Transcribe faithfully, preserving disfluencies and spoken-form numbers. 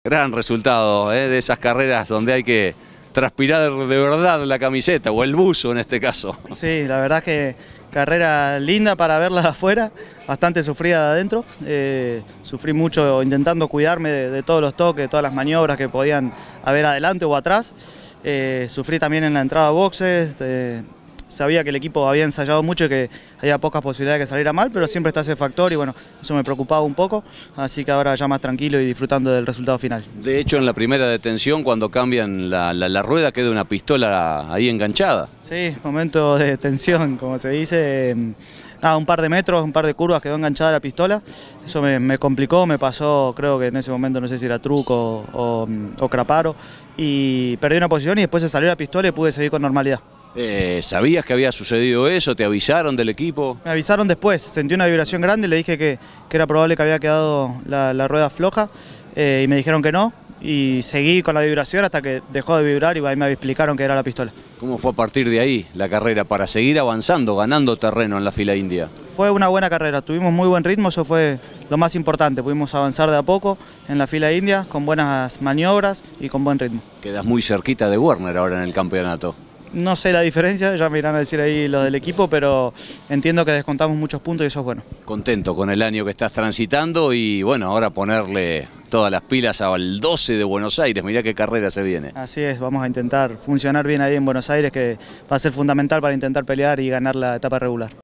Gran resultado, ¿eh? De esas carreras donde hay que transpirar de verdad la camiseta, o el buzo en este caso. Sí, la verdad que carrera linda para verla de afuera, bastante sufrida de adentro. Eh, sufrí mucho intentando cuidarme de, de todos los toques, de todas las maniobras que podían haber adelante o atrás. Eh, sufrí también en la entrada a boxes. Eh, sabía que el equipo había ensayado mucho y que había pocas posibilidades de que saliera mal, pero siempre está ese factor y bueno, eso me preocupaba un poco, así que ahora ya más tranquilo y disfrutando del resultado final. De hecho, en la primera detención, cuando cambian la, la, la rueda, queda una pistola ahí enganchada. Sí, momento de tensión, como se dice. Ah, un par de metros, un par de curvas quedó enganchada la pistola, eso me, me complicó, me pasó, creo que en ese momento no sé si era truco o, o craparo, y perdí una posición y después se salió la pistola y pude seguir con normalidad. Eh, ¿Sabías que había sucedido eso? ¿Te avisaron del equipo? Me avisaron después, sentí una vibración grande, le dije que, que era probable que había quedado la, la rueda floja eh, y me dijeron que no. Y seguí con la vibración hasta que dejó de vibrar y ahí me explicaron que era la pistola. ¿Cómo fue a partir de ahí la carrera para seguir avanzando, ganando terreno en la fila india? Fue una buena carrera, tuvimos muy buen ritmo, eso fue lo más importante. Pudimos avanzar de a poco en la fila india con buenas maniobras y con buen ritmo. Quedas muy cerquita de Werner ahora en el campeonato. No sé la diferencia, ya me irán a decir ahí los del equipo, pero entiendo que descontamos muchos puntos y eso es bueno. Contento con el año que estás transitando y bueno, ahora ponerle todas las pilas al doce de Buenos Aires, mirá qué carrera se viene. Así es, vamos a intentar funcionar bien ahí en Buenos Aires, que va a ser fundamental para intentar pelear y ganar la etapa regular.